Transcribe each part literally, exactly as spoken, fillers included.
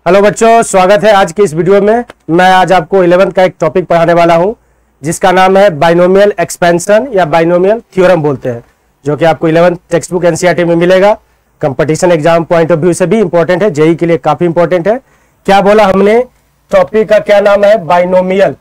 Hello बच्चों, स्वागत है आज की इस वीडियो में। मैं आज आपको इलेवेंथ का एक टॉपिक पढ़ाने वाला हूं जिसका नाम है बाइनोमियल एक्सपेंशन या बाइनोमियल थ्योरम बोलते हैं, जो कि आपको इलेवेंथ टेक्स्ट बुक एनसीईआरटी में मिलेगा। Competition exam point of view से भी इंपॉर्टेंट है, जेई के लिए काफी इंपॉर्टेंट है। क्या बोला हमने? टॉपिक का क्या नाम है? बाइनोमियल।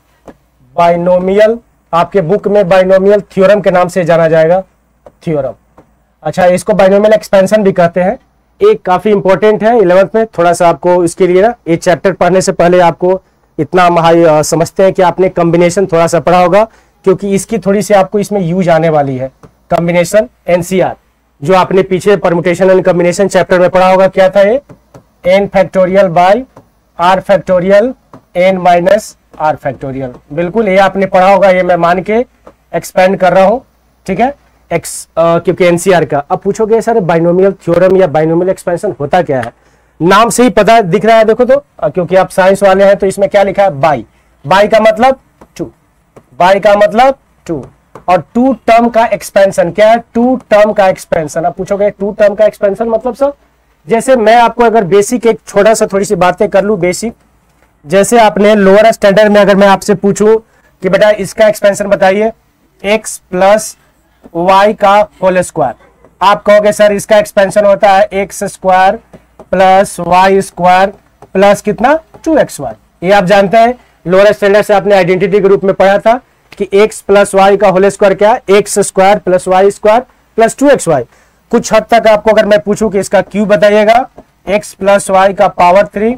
बाइनोमियल आपके बुक में बाइनोमियल थ्योरम के नाम से जाना जाएगा, थ्योरम। अच्छा, इसको बाइनोमियल एक्सपेंशन भी कहते हैं। एक काफी इंपॉर्टेंट है इलेवेंथ में। थोड़ा सा आपको इसके लिए ना ये चैप्टर पढ़ने से पहले आपको इतना महा समझते हैं कि आपने कॉम्बिनेशन थोड़ा सा पढ़ा होगा, क्योंकि इसकी थोड़ी सी आपको इसमें यूज आने वाली है। कॉम्बिनेशन एनसीआर जो आपने पीछे परमुटेशन एंड कॉम्बिनेशन चैप्टर में पढ़ा होगा, क्या था ये? N factorial by r factorial n minus are factorial. बिल्कुल ये आपने पढ़ा होगा, ये मैं मान के एक्सपेंड कर रहा हूं, ठीक है, एक्स क्योंकि एनसीआर का। अब पूछोगे सर बाइनोमियल थ्योरम या बाइनोमियल एक्सपेंशन होता क्या है? नाम से ही पता दिख रहा है, देखो तो, क्योंकि आप साइंस वाले हैं तो इसमें क्या लिखा है? बाई। बाई का मतलब टू, बाई का मतलब टू, और टू टर्म का एक्सपेंशन क्या है? टू टर्म का एक्सपेंशन। अब पूछोगे टू टर्म का एक्सपेंशन मतलब सर, जैसे मैं आपको अगर बेसिक एक छोटा सा थोड़ी सी बातें कर लूं बेसिक, जैसे आपने लोअर स्टैंडर्ड में अगर मैं आपसे पूछूं कि बेटा इसका एक्सपेंशन बताइए, एक्स प्लस वाई का होल स्क्वायर, आप कहोगे सर इसका एक्सपेंशन होता है x square plus y square plus कितना? Two x y. ये आप जानते हैं, लोअर स्टैंडर्ड से आपने आइडेंटिटी के रूप में पढ़ा था कि एक्स प्लस वाई का होल स्क्वायर क्या है? X square plus y square plus two x y. कुछ हद तक आपको अगर मैं पूछूं कि इसका क्यूब बताइएगा, एक्स प्लस वाई का पावर थ्री,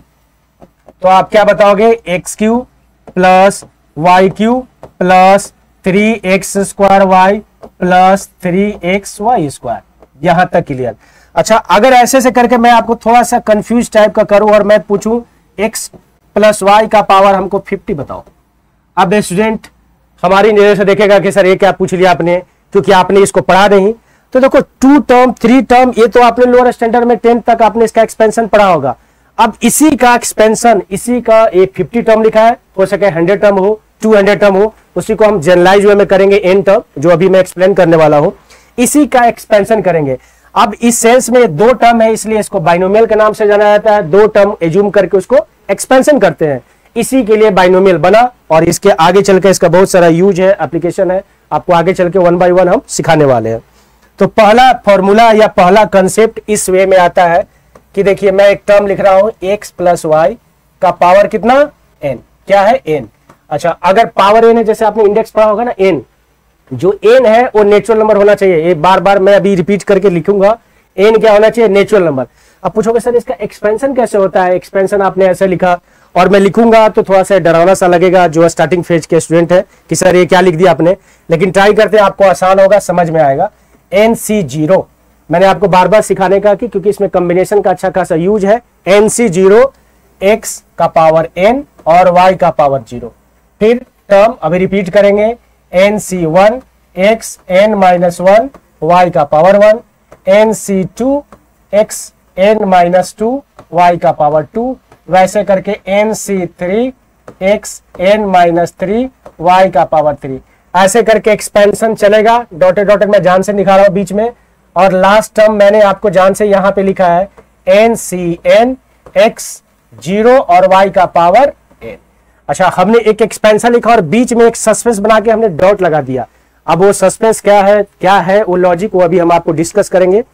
तो आप क्या बताओगे? X cube plus y cube plus three x square y plus three x y square. यहां तक क्लियर? अच्छा, अगर ऐसे से करके मैं आपको थोड़ा सा कंफ्यूज टाइप का करूं और मैं पूछूं एक्स प्लस वाई का पावर हमको फिफ्टी बताओ। अब स्टूडेंट हमारी नजर से देखेगा कि सर ये क्या पूछ लिया आपने, क्योंकि आपने इसको पढ़ा नहीं। तो देखो टू टर्म थ्री टर्म ये तो आपने लोअर स्टैंडर्ड में टेंथ तक आपने इसका एक्सपेंशन पढ़ा होगा। अब इसी का एक्सपेंशन, इसी का एक फिफ्टी टर्म लिखा है, हो सके हंड्रेड टर्म हो, टू हंड्रेड टर्म हो, उसी को हम जनरलाइज वे में करेंगे एन टर्म, जो अभी मैं एक्सप्लेन करने वाला हूं, इसी का एक्सपेंशन करेंगे। अब इस सेंस में दो टर्म है, इसलिए इसको बाइनोमियल के नाम से जाना जाता है। दो टर्म एज्यूम करके उसको एक्सपेंशन करते हैं, इसी के लिए बाइनोमियल बना। और इसके आगे चल के इसका बहुत सारा यूज है, एप्लीकेशन है, आपको आगे चल के वन बाई वन हम सिखाने वाले हैं। तो पहला फॉर्मूला या पहला कंसेप्ट इस वे में आता है कि देखिए मैं एक टर्म लिख रहा हूं, एक्स प्लस वाई का पावर कितना? एन। क्या है? एन। अच्छा, अगर पावर एन है, जैसे आपने इंडेक्स पढ़ा होगा ना, एन, जो एन है वो नेचुरल नंबर होना चाहिए। ये बार बार मैं अभी रिपीट करके लिखूंगा, एन क्या होना चाहिए? Natural number. अब पूछोगे सर इसका एक्सपेंशन कैसे होता है? एक्सपेंशन आपने ऐसे लिखा और मैं लिखूंगा तो थोड़ा सा डरावना सा लगेगा जो स्टार्टिंग फेज के स्टूडेंट है कि सर ये क्या लिख दिया आपने, लेकिन ट्राई करते हैं, आपको आसान होगा, समझ में आएगा। एन सी जीरो मैंने आपको बार बार सिखाने का कि क्योंकि इसमें कॉम्बिनेशन का अच्छा खासा यूज है। एन सी जीरो, एक्स का पावर एन और वाई का पावर जीरो। फिर टर्म अभी रिपीट करेंगे, n C one, x N minus one Y का power one, n C two, x N minus two Y का पावर टू, वैसे करके n C three, x N minus three y का power three. ऐसे करके expansion चलेगा। Dotted dotted मैं जान से दिखा रहा हूं बीच में, और लास्ट टर्म मैंने आपको जान से यहां पे लिखा है n C n, x zero और वाई का पावर एन। अच्छा, हमने एक एक्सपेंशन लिखा और बीच में एक सस्पेंस बना के हमने डॉट लगा दिया। अब वो सस्पेंस क्या है, क्या है वो लॉजिक, वो अभी हम आपको डिस्कस करेंगे।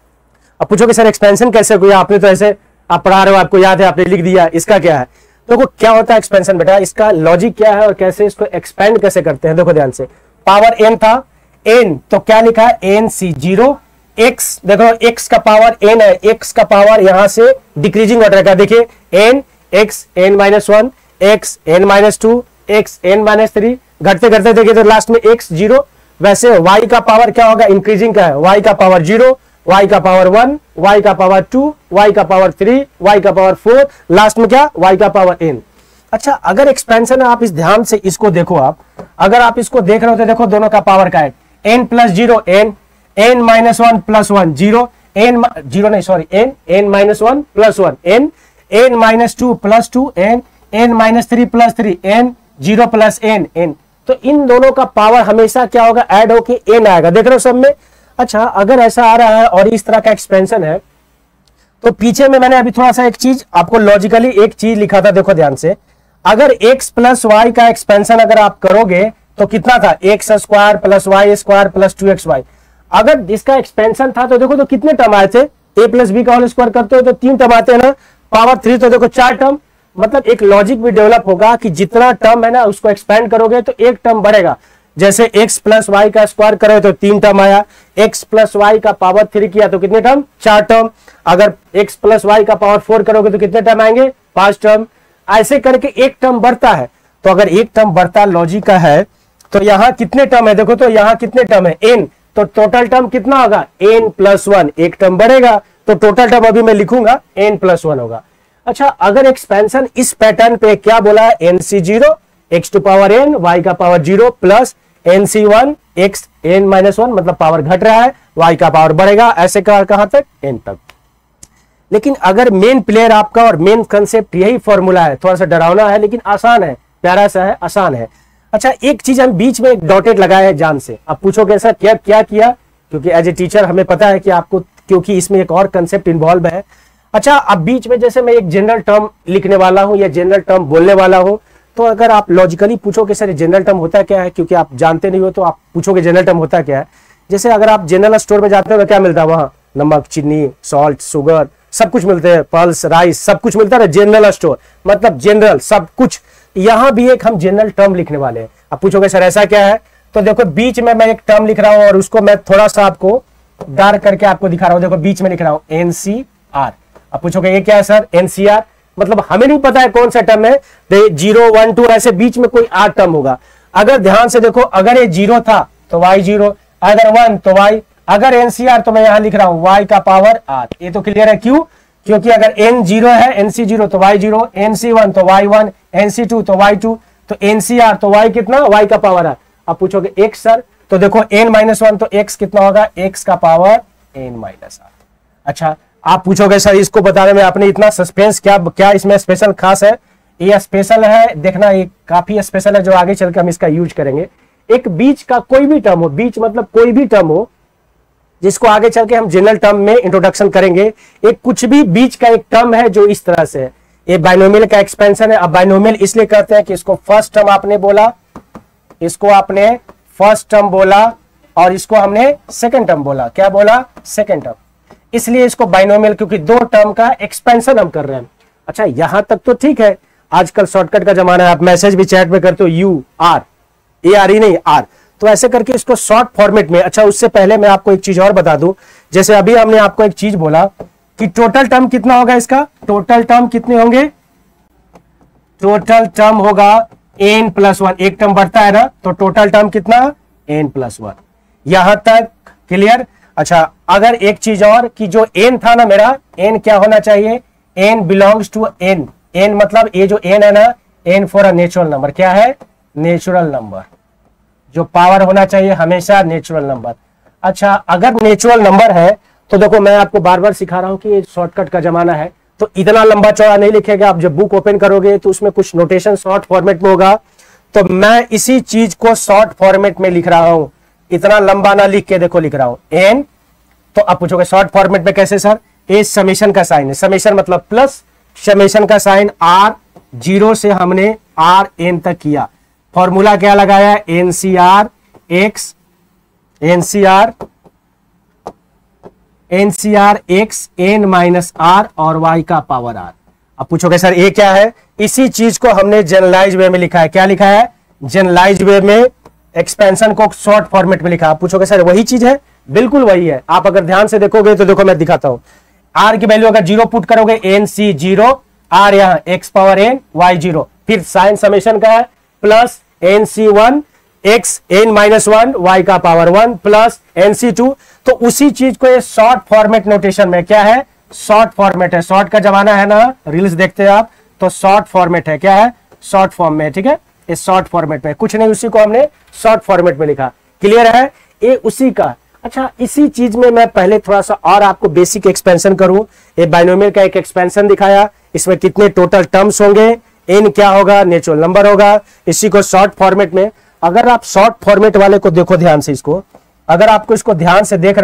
अब पूछोगे सर एक्सपेंशन कैसे हुआ? आपने तो ऐसे आप पढ़ा रहे हो, आपको याद है, आपने लिख दिया, इसका क्या है? देखो क्या होता है एक्सपेंशन बेटा, इसका लॉजिक क्या है और कैसे इसको एक्सपेंड कैसे करते हैं। देखो ध्यान से, पावर एन था, एन तो क्या लिखा है? एन सी जीरो, एक्स, देखो एक्स का पावर एन है, एक्स का पावर यहां से डिक्रीजिंग ऑर्डर का, देखिए n, x N minus one, x N minus two, x N minus three, घटते घटते देखिए तो लास्ट में एक्स जीरो। वैसे वाई का पावर क्या होगा? इंक्रीजिंग का है, वाई का पावर जीरो, वाई का पावर वन, वाई का पावर टू, वाई का पावर थ्री, वाई का पावर फोर, लास्ट में क्या? वाई का पावर एन। अच्छा, अगर एक्सपेंशन है, आप इस ध्यान से इसको देखो, आप अगर आप इसको देख रहे हो तो देखो दोनों का पावर का है, n plus zero n, N minus one plus one zero, n zero नहीं sorry n, N minus one plus one n, N minus two plus two n, N minus three plus three n, zero plus n n. तो इन दोनों का power हमेशा क्या होगा? Add होके N आएगा, देख रहे हो सब में। अच्छा, अगर ऐसा आ रहा है और इस तरह का एक्सपेंशन है तो पीछे में मैंने अभी थोड़ा सा एक चीज आपको लॉजिकली एक चीज लिखा था, देखो ध्यान से। अगर x प्लस वाई का एक्सपेंशन अगर आप करोगे तो कितना था, x square plus y square plus two x y. अगर इसका एक्सपेंशन था तो देखो तो कितने टर्म आए थे, a प्लस बी का होल स्क्वायर करते हो तो तीन टर्म आते हैं ना, पावर थ्री तो देखो चार टर्म। मतलब एक लॉजिक भी डेवलप होगा कि जितना टर्म है ना उसको एक्सपेंड करोगे तो एक टर्म बढ़ेगा। जैसे x प्लस वाई का स्क्वायर करे तो तीन टर्म आया, x प्लस वाई का पावर थ्री किया तो कितने टर्म, चार टर्म। अगर x प्लस वाई का पावर फोर करोगे तो कितने टर्म आएंगे, पांच टर्म। ऐसे करके एक टर्म बढ़ता है। तो अगर एक टर्म बढ़ता लॉजिक का है तो यहां कितने टर्म है, देखो तो यहां कितने टर्म है, n। तो टोटल टर्म कितना होगा, n प्लस वन। एक टर्म बढ़ेगा तो टोटल टर्म अभी मैं लिखूंगा n प्लस वन होगा। अच्छा, अगर एक्सपेंशन इस पैटर्न पे क्या बोला है, n C zero x to power N y का power zero plus N C one x N minus one, मतलब पावर घट रहा है, वाई का पावर बढ़ेगा, ऐसे कहां तक, एन तक। लेकिन अगर मेन प्लेयर आपका और मेन कंसेप्ट यही फॉर्मूला है, थोड़ा सा डरावना है लेकिन आसान है, प्यारा सा है, आसान है। अच्छा, एक चीज हम बीच में एक डॉटेड लगाया है जान से। अब पूछोगे सर क्या क्या किया, क्योंकि एज ए टीचर हमें पता है कि आपको, क्योंकि इसमें एक और कंसेप्ट इन्वॉल्व है। अच्छा, अब बीच में जैसे मैं एक जनरल टर्म लिखने वाला हूं या जनरल टर्म बोलने वाला हूं, तो अगर आप लॉजिकली पूछोगे सर जनरल टर्म होता क्या है, क्योंकि आप जानते नहीं हो तो आप पूछोगे जनरल टर्म होता क्या है। जैसे अगर आप जनरल स्टोर में जाते हो तो क्या मिलता है वहां, नमक, चीनी, सॉल्ट, शुगर, सब कुछ मिलते हैं, पल्स, राइस, सब कुछ मिलता है। जनरल स्टोर मतलब जनरल सब कुछ। यहां भी एक हम जनरल टर्म लिखने वाले हैं। अब पूछोगे सर ऐसा क्या है, तो देखो बीच में मैं एक टर्म लिख रहा हूं और उसको मैं थोड़ा सा आपको डार्क करके आपको दिखा रहा हूं। देखो बीच में लिख रहा हूं एनसीआर। अब पूछोगे ये क्या है सर, एनसीआर मतलब हमें नहीं पता है कौन सा टर्म है, जीरो वन टू ऐसे बीच में कोई आठ टर्म होगा। अगर ध्यान से देखो, अगर ये जीरो था तो वाई जीरो, अगर वन तो वाई, अगर एनसीआर तो मैं यहां लिख रहा हूं वाई का पावर आठ। ये तो क्लियर है, क्यों, क्योंकि अगर एन जीरो है, एनसी जीरो तो वाई जीरो, एनसी वन तो वाई वन, एनसी टू तो वाई टू, तो एनसीआर तो वाई कितना, वाई का पावर आठ। अब पूछोगे एक्स सर, तो देखो एन माइनस वन तो एक्स कितना होगा, एक्स का पावर एन माइनस आठ। अच्छा, आप पूछोगे सर इसको बताने में आपने इतना सस्पेंस, क्या क्या इसमें स्पेशल खास है। ये स्पेशल है, देखना ये काफी स्पेशल है जो आगे चलकर हम इसका यूज करेंगे। एक बीच का कोई भी टर्म हो, बीच मतलब कोई भी टर्म हो जिसको आगे चल के हम जनरल टर्म में इंट्रोडक्शन करेंगे। एक कुछ भी बीच का एक टर्म है जो इस तरह से है, ये बाइनोमियल का एक्सपेंशन है। अब बाइनोमियल इसलिए कहते हैं कि इसको फर्स्ट टर्म आपने बोला, इसको आपने फर्स्ट टर्म बोला और इसको हमने सेकंड टर्म बोला। क्या बोला, सेकंड टर्म, इसलिए इसको बाइनोमियल, क्योंकि दो टर्म का एक्सपेंशन हम कर रहे हैं। अच्छा, यहां तक तो ठीक है, आजकल शॉर्टकट का जमाना है, आप मैसेज भी चैट में करते हो यू आर, ए आर ही नहीं आर, तो ऐसे करके इसको शॉर्ट फॉर्मेट में। अच्छा, उससे पहले मैं आपको एक चीज और बता दूं, जैसे अभी हमने आपको एक चीज बोला कि टोटल टर्म कितना होगा इसका, टोटल टर्म कितने होंगे, टोटल टर्म होगा एन प्लस वन। एक टर्म बढ़ता है ना, तो टोटल टर्म कितना, एन प्लस वन। यहां तक क्लियर। अच्छा, अगर एक चीज और कि जो n था ना मेरा, n क्या होना चाहिए, n belongs to n, n मतलब ये जो n है ना, n for a natural number, क्या है, नेचुरल नंबर, जो पावर होना चाहिए हमेशा नेचुरल नंबर। अच्छा, अगर नेचुरल नंबर है तो देखो मैं आपको बार बार सिखा रहा हूं कि ये शॉर्टकट का जमाना है, तो इतना लंबा चौड़ा नहीं लिखेगा। आप जब बुक ओपन करोगे तो उसमें कुछ नोटेशन शॉर्ट फॉर्मेट में होगा, तो मैं इसी चीज को शॉर्ट फॉर्मेट में लिख रहा हूं, इतना लंबा ना लिख के देखो लिख रहा हूं एन। तो अब पूछोगे शॉर्ट फॉर्मेट में कैसे सर, ए समेशन का साइन है, समेशन मतलब प्लस, समेशन का साइन आर, जीरो से हमने आर एन तक किया। फॉर्मूला क्या लगाया, nCr x, nCr nCr x N minus r और वाई का पावर आर। अब पूछोगे सर ये क्या है, इसी चीज को हमने जनरलाइज वे में लिखा है। क्या लिखा है, जनरलाइज वे में एक्सपेंशन को शॉर्ट फॉर्मेट में लिखा। पूछोगे सर वही चीज है, बिल्कुल वही है। आप अगर ध्यान से देखोगे तो देखो मैं दिखाता हूं, आर की वैल्यू अगर जीरो पुट करोगे, एन सी जीरो, आर यहां X power N Y zero, फिर साइन समेशन का है plus N C one x N minus one Y का power one plus N C two. तो उसी चीज को ये शॉर्ट फॉर्मेट नोटेशन में क्या है, शॉर्ट फॉर्मेट है। शॉर्ट का जमाना है ना, रील्स देखते हैं आप, तो शॉर्ट फॉर्मेट है, क्या है, शॉर्ट फॉर्म में, ठीक है, इस शॉर्ट फॉर्मेट में कुछ नहीं, उसी को हमने शॉर्ट फॉर्मेट में लिखा। क्लियर है, ये उसी का। अच्छा, इसी चीज में मैं पहले थोड़ा सा और आपको बेसिक एक्सपेंशन करूं। ये बाइनोमियल का एक एक्सपेंशन दिखाया, इसमें कितने टोटल टर्म्स होंगे, एन क्या होगा, नेचुरल नंबर होगा। इसी को शॉर्ट फॉर्मेट में, अगर आप शॉर्ट फॉर्मेट वाले को देखो ध्यान से, इसको अगर आपको इसको ध्यान से देख रहे होगे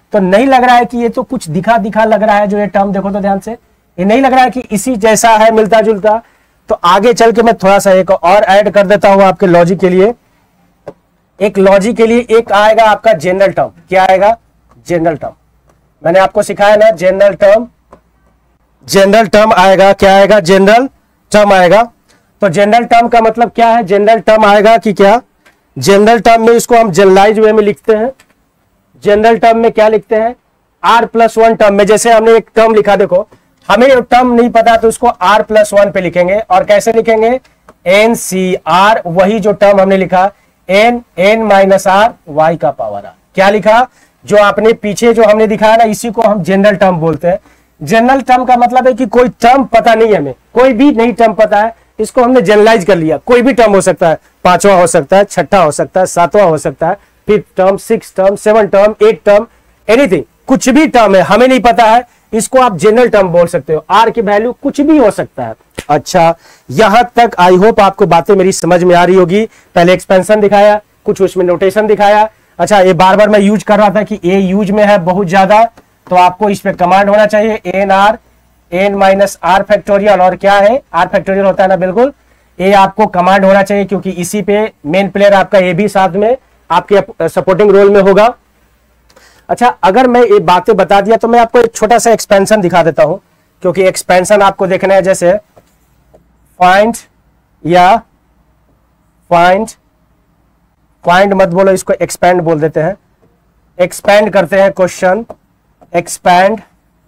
तो नहीं लग रहा है कि ये तो कुछ दिखा दिखा लग रहा है जो ये टर्म, देखो तो ध्यान से, ये नहीं लग रहा है कि इसी जैसा है मिलता जुलता। तो आगे चल के मैं थोड़ा सा एक और ऐड कर देता हूं आपके लॉजिक के लिए। एक लॉजिक के लिए एक आएगा आपका जनरल टर्म। क्या आएगा? General term. मैंने आपको सिखाया ना जनरल टर्म, जनरल टर्म आएगा। क्या आएगा? जनरल टर्म आएगा। तो जनरल टर्म का मतलब क्या है? जनरल टर्म आएगा कि क्या? जनरल टर्म में इसको हम जनरलाइज वे में लिखते हैं। जनरल टर्म में क्या लिखते हैं? आर प्लस वन टर्म में। जैसे हमने एक टर्म लिखा, देखो हमें टर्म नहीं पता तो उसको आर प्लस वन पे लिखेंगे। और कैसे लिखेंगे? एन सी आर, वही जो टर्म हमने लिखा N N minus R Y का पावर आर। क्या लिखा? जो आपने पीछे जो हमने दिखाया ना, इसी को हम जनरल टर्म बोलते हैं। जनरल टर्म का मतलब है कि कोई टर्म पता नहीं है, हमें कोई भी नहीं टर्म पता है, इसको हमने जनरलाइज कर लिया। कोई भी टर्म हो सकता है, पांचवा हो सकता है, छठा हो सकता है, सातवां हो सकता है, fifth term, six term, seven term, eight term, anything, कुछ भी टर्म है, हमें नहीं पता है, इसको आप जनरल टर्म बोल सकते हो। आर की वैल्यू कुछ भी हो सकता है। अच्छा, यहां तक आई होप आपको बातें मेरी समझ में आ रही होगी। पहले एक्सपेंशन दिखाया, कुछ उसमें नोटेशन दिखाया। अच्छा, ये बार बार मैं यूज कर रहा था कि ए यूज में है बहुत ज्यादा, तो आपको इस पे कमांड होना चाहिए N R N minus are factorial. और क्या है? आर फैक्टोरियल होता है ना, बिल्कुल। ये आपको कमांड होना चाहिए क्योंकि इसी पे मेन प्लेयर आपका ए भी साथ में आपके सपोर्टिंग रोल में होगा। अच्छा, अगर मैं ये बातें बता दिया तो मैं आपको एक छोटा सा एक्सपेंशन दिखा देता हूं, क्योंकि एक्सपेंशन आपको देखना है। जैसे फाइंड या फाइंड फाइंड मत बोलो, इसको एक्सपैंड बोल देते हैं। एक्सपैंड करते हैं question, expand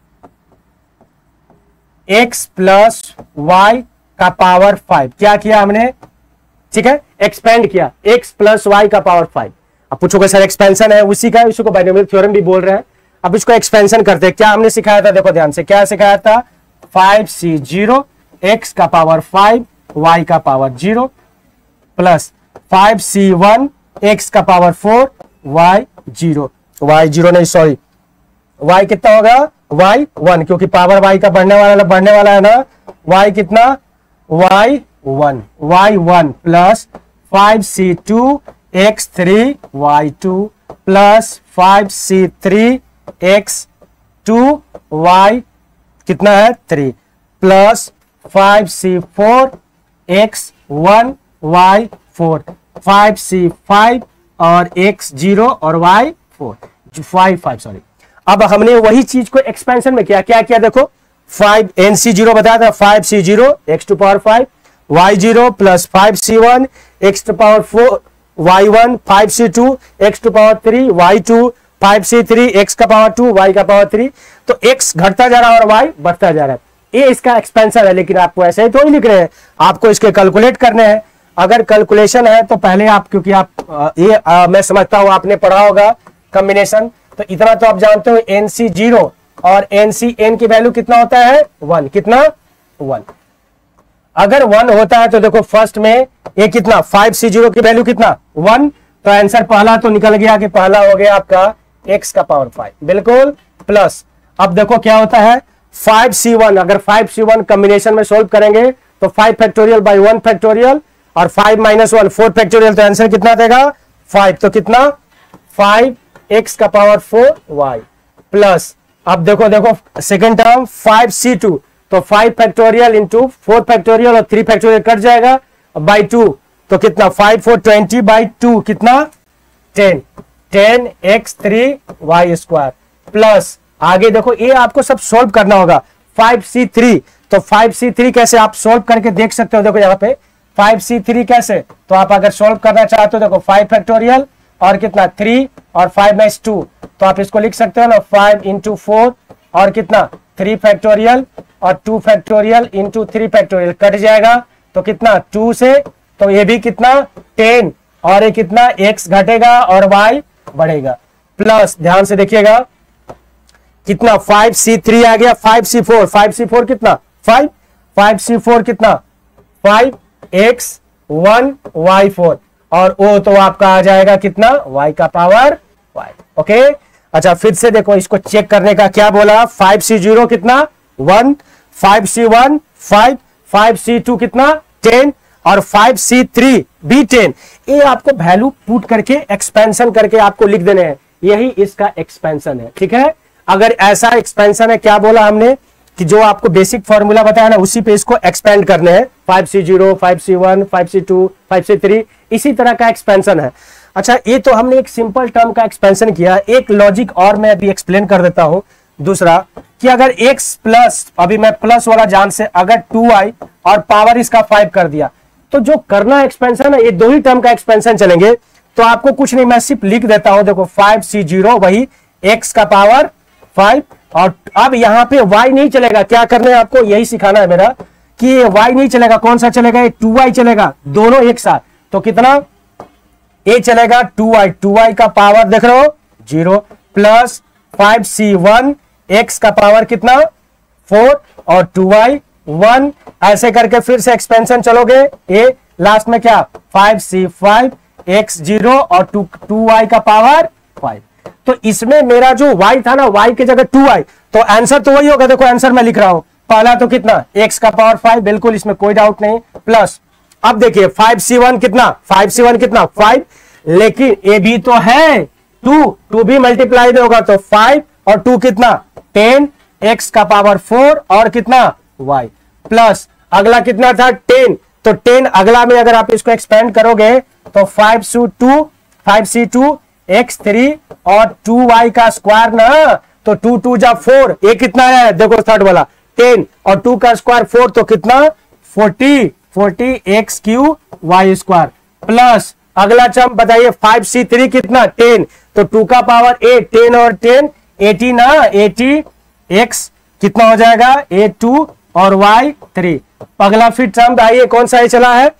X plus Y का पावर फाइव। क्या किया हमने? ठीक है, एक्सपैंड किया एक्स प्लस वाई का पावर फाइव। अब पूछोगे सर एक्सपेंशन है उसी का, इसी को बाइनोमियल थ्योरम भी बोल रहे हैं। अब इसको एक्सपेंशन करते हैं। क्या हमने सिखाया था? देखो ध्यान से, क्या सिखाया था? फाइव सी जीरो एक्स का पावर फाइव वाई का power zero plus five C one X का power four Y zero, Y zero नहीं सॉरी वाई कितना होगा? वाई वन, क्योंकि पावर वाई का बढ़ने वाला बढ़ने वाला है ना। वाई कितना? Y one, Y one plus five C two X three Y two plus five C three X two Y कितना है? Three plus five C four X one Y four, five C five और X zero और Y four, five five sorry. अब हमने वही चीज को expansion में किया। क्या किया? देखो फाइव एन सी जीरो बताया था, five C zero x to power five Y zero plus five C one X to power four Y one, five C two X to power three Y two, five C three X का power two Y का power three. तो X घटता जा रहा है और Y बढ़ता जा रहा है। ये इसका एक्सपेंशन है, लेकिन आपको ऐसे ही थोड़ी लिख रहे हैं, आपको इसके कैलकुलेट करने हैं। अगर कैलकुलेशन है तो पहले आप, क्योंकि आप आ, ये आ, मैं समझता हूं आपने पढ़ा होगा कॉम्बिनेशन, तो इतना तो आप जानते हो एन सी जीरो और एन सी एन की वैल्यू कितना होता है? वन। कितना? वन। अगर वन होता है तो देखो फर्स्ट में ये कितना? फाइव सी जीरो की वैल्यू कितना? वन। तो आंसर पहला तो निकल गया कि पहला हो गया आपका एक्स का पावर फाइव, बिल्कुल। प्लस अब देखो क्या होता है? फाइव सी वन, अगर फाइव सी वन कॉम्बिनेशन में सोल्व करेंगे तो five factorial by one factorial और five minus one four factorial, तो आंसर कितना देगा? फाइव। तो कितना? फाइव एक्स का पावर फोर वाई प्लस अब देखो देखो second term five C two, तो five factorial into four factorial और थ्री फैक्टोरियल कट जाएगा बाई टू, तो कितना? Five four twenty by two कितना? Ten. Ten X three Y square plus आगे देखो ये आपको सब सोल्व करना होगा। फाइव सी थ्री, तो फाइव सी थ्री कैसे आप सोल्व करके देख सकते हो? देखो यहाँ पे फाइव सी थ्री कैसे, तो आप अगर सोल्व करना चाहते हो देखो फाइव फैक्टोरियल और कितना? थ्री और फाइव माइनस टू, तो आप इसको लिख सकते हो ना फाइव इंटू फोर और कितना? थ्री फैक्टोरियल और two factorial into three factorial cut जाएगा, तो कितना? टू से, तो ये भी कितना? टेन और ये कितना? एक्स घटेगा और वाई बढ़ेगा। प्लस ध्यान से देखिएगा कितना? फाइव सी थ्री आ गया, five C four, five C four कितना? फाइव, फाइव सी फोर कितना? Five X one Y four और ओ तो आपका आ जाएगा कितना? वाई का पावर वाई। ओके, अच्छा फिर से देखो इसको चेक करने का क्या बोला? फाइव सी जीरो कितना? One, five C one five, five C two कितना? टेन और फाइव सी थ्री भी टेन। ये आपको वैल्यू पुट करके एक्सपेंशन करके आपको लिख देने हैं। यही इसका एक्सपेंशन है। ठीक है, अगर ऐसा एक्सपेंशन है, क्या बोला हमने कि जो आपको बेसिक फॉर्मूला बताया ना उसी पे इसको एक्सपेंड करने हैं, five C zero, five C one, five C two, five C three, इसी तरह का एक्सपेंशन है। अच्छा, ये तो हमने एक सिंपल टर्म का एक्सपेंशन किया। एक लॉजिक और मैं अभी एक्सप्लेन कर देता हूं, दूसरा कि अगर x प्लस, अभी मैं प्लस वाला जान से अगर टू आई और पावर इसका फाइव कर दिया, तो जो करना एक्सपेंशन है ये दो ही टर्म का एक्सपेंशन चलेंगे। तो आपको कुछ नहीं, मैं सिर्फ लिख देता हूं, देखो फाइव सी जीरो वही x का पावर फाइव, और अब यहां पे y नहीं चलेगा। क्या करना है आपको, यही सिखाना है मेरा कि y नहीं चलेगा। कौन सा चलेगा, ये टू आई चलेगा, दोनों एक साथ। तो कितना a चलेगा टू आई, टू आई का पावर देख रहे हो zero, plus five C one, x का पावर कितना फोर, और टू आई वन, ऐसे करके फिर से एक्सपेंशन चलोगे, a लास्ट में क्या five C five, x zero और टू टू आई का पावर फाइव। तो इसमें मेरा जो y था ना, y की जगह टू आई, तो आंसर तो वही होगा। देखो आंसर मैं लिख रहा हूं, पहला तो कितना x का पावर फाइव, बिल्कुल इसमें कोई डाउट नहीं, प्लस अब देखिए फाइव सी वन कितना, फाइव सी वन कितना फाइव, लेकिन a भी तो है टू, टू भी मल्टीप्लाई में होगा तो फाइव और टू कितना टेन, x का पावर फोर और कितना y, प्लस अगला कितना था टेन, तो टेन अगला में अगर आप इसको एक्सपेंड करोगे तो five C two, five C two, X three और टू वाई का स्क्वायर ना, तो टू टू जा फोर, ये कितना है देखो थर्ड वाला टेन, और टू का स्क्वायर फोर, तो कितना forty, forty X Q Y square, plus अगला चम बताइए फाइव सी थ्री कितना टेन, तो टू का पावर एट, टेन और टेन एटी ना, एटी एक्स कितना हो जाएगा ए टू और वाई थ्री। अगला फिर टर्म आइए कौन सा ये चला है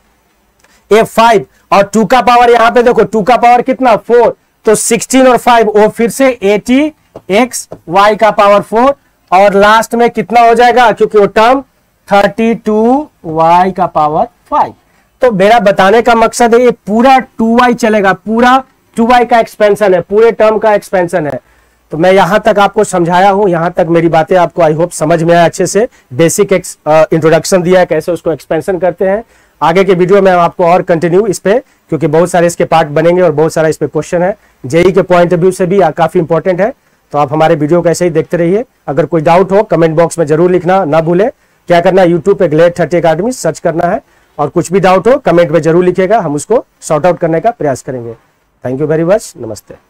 ए फाइव, और टू का पावर यहां पे देखो टू का पावर कितना फोर, तो सिक्सटीन और फाइव वो फिर से एटी एक्स वाई का पावर फोर, और लास्ट में कितना हो जाएगा क्योंकि वो टर्म थर्टी टू वाई का पावर फाइव। तो मेरा बताने का मकसद है ये पूरा टू वाई चलेगा, पूरा टू वाई का एक्सपेंशन है, पूरे टर्म का एक्सपेंशन है। तो मैं यहां तक आपको समझाया हूं, यहां तक मेरी बातें आपको आई होप समझ में आया अच्छे से, बेसिक इंट्रोडक्शन दिया है कैसे उसको एक्सपेंशन करते हैं। आगे के वीडियो में आपको और कंटिन्यू इस पे, क्योंकि बहुत सारे इसके पार्ट बनेंगे और बहुत सारा इस पे क्वेश्चन है, जेई के पॉइंट ऑफ व्यू से भी काफी इंपॉर्टेंट है। तो आप हमारे वीडियो को ऐसे ही देखते रहिए। अगर कोई डाउट हो कमेंट बॉक्स में जरूर लिखना ना भूले। क्या करना है, यूट्यूब पे ग्लेड थर्टी अकेडमी सर्च करना है, और कुछ भी डाउट हो कमेंट में जरूर लिखेगा, हम उसको सॉर्ट आउट करने का प्रयास करेंगे। थैंक यू वेरी मच, नमस्ते।